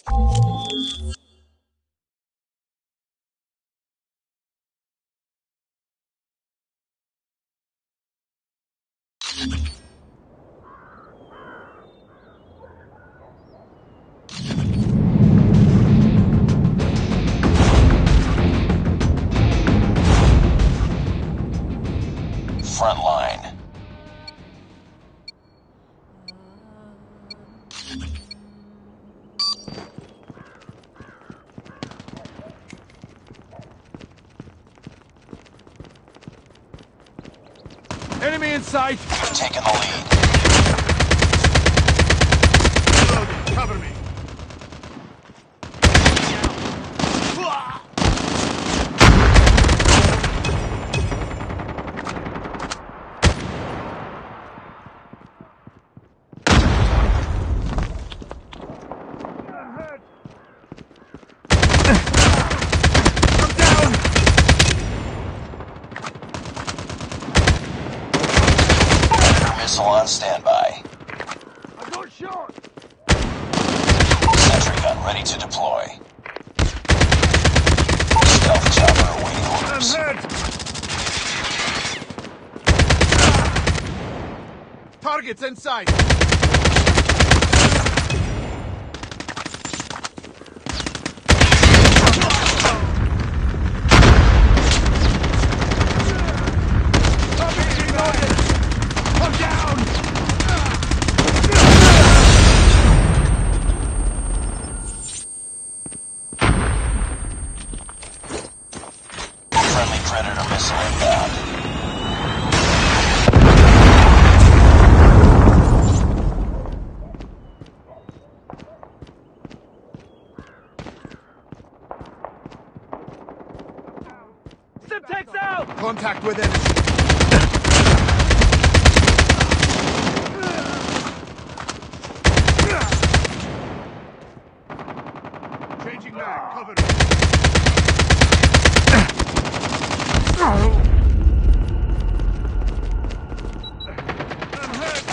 Front line. Enemy in sight! We've taken the lead. Reloading. Cover me! Missile on standby. I got shot! Sentry gun ready to deploy. Stealth chopper awaiting I'm orders. hurt! Targets in sight! I'm down! Friendly Predator missile inbound. Semtex out! Contact with enemy. Changing back, cover me. I'm hurt.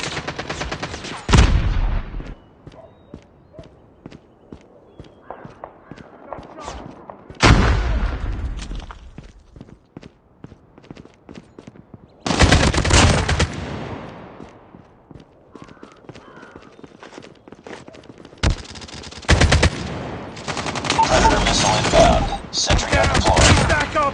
Predator missile inbound. Sentry gun deployed. Back up!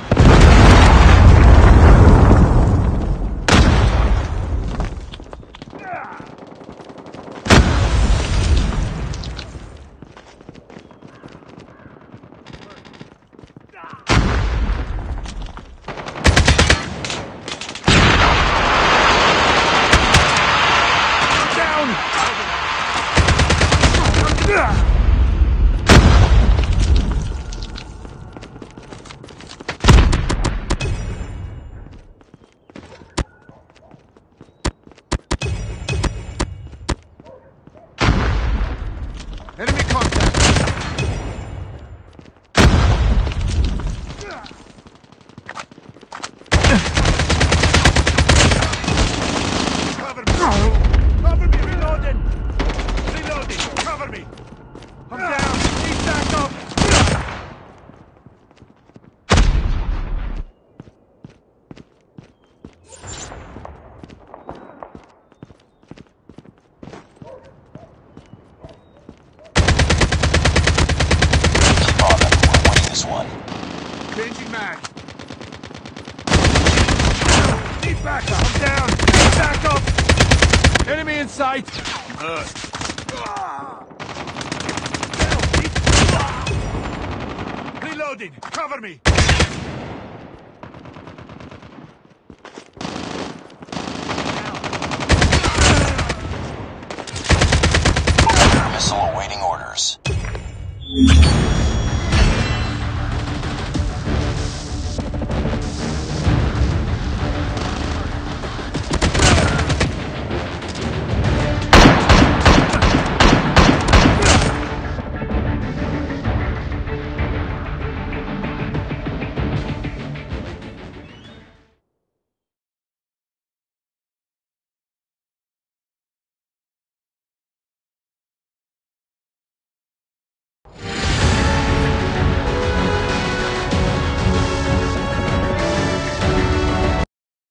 Down! Enemy contact! Cover me! Cover me! Reloading! Reloading! Cover me! I'm down! Need back up! Keep on them. We're winning this one. Changing mag. Need backup. I'm down. Need backup. Enemy in sight. Reloading. Cover me. Missile awaiting orders.